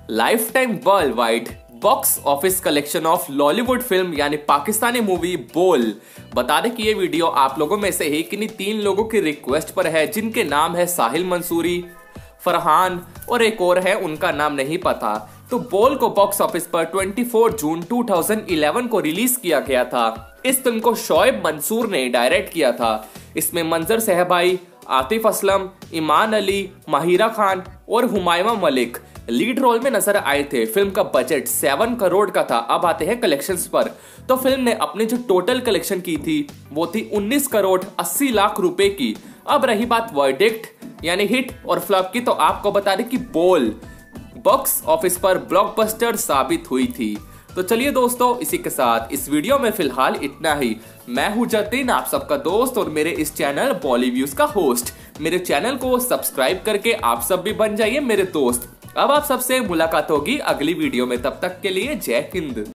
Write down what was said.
Life time worldwide box office collection of Lollywood film यानी Pakistani movie बोल। बता दें कि ये वीडियो आप लोगों में से ही किन्हीं 3 लोगों की रिक्वेस्ट पर है, जिनके नाम है साहिल मंसूरी, फरहान और एक और है, उनका नाम नहीं पता। तो बोल को बॉक्स ऑफिस पर 24 जून 2011 को रिलीज किया गया था। इस फिल्म को शोएब मंसूर ने डायरेक्ट किया था। इसमें मंजर सहबाई, आतिफ असलम, ईमान अली, माहिरा खान और हुमायूं मलिक लीड रोल में नजर आए थे। फिल्म का बजट 7 करोड़ का था। अब आते हैं कलेक्शंस पर। तो फिल्म ने अपने जो टोटल कलेक्शन की थी वो थी 19 करोड़ 80 लाख रुपए की। अब रही बात वर्डिक्ट यानी हिट और फ्लॉप की, तो आपको बता दें कि बोल बॉक्स ऑफिस पर ब्लॉकबस्टर साबित हुई थी। तो चलिए दोस्तों, इसी के साथ इस वीडियो में फिलहाल इतना ही। मैं हूं जतिन, आप सबका दोस्त और मेरे इस चैनल बॉलीव्यूज का होस्ट। मेरे चैनल को सब्सक्राइब करके आप सब भी बन जाइए मेरे दोस्त। अब आप सबसे मुलाकात होगी अगली वीडियो में, तब तक के लिए जय हिंद।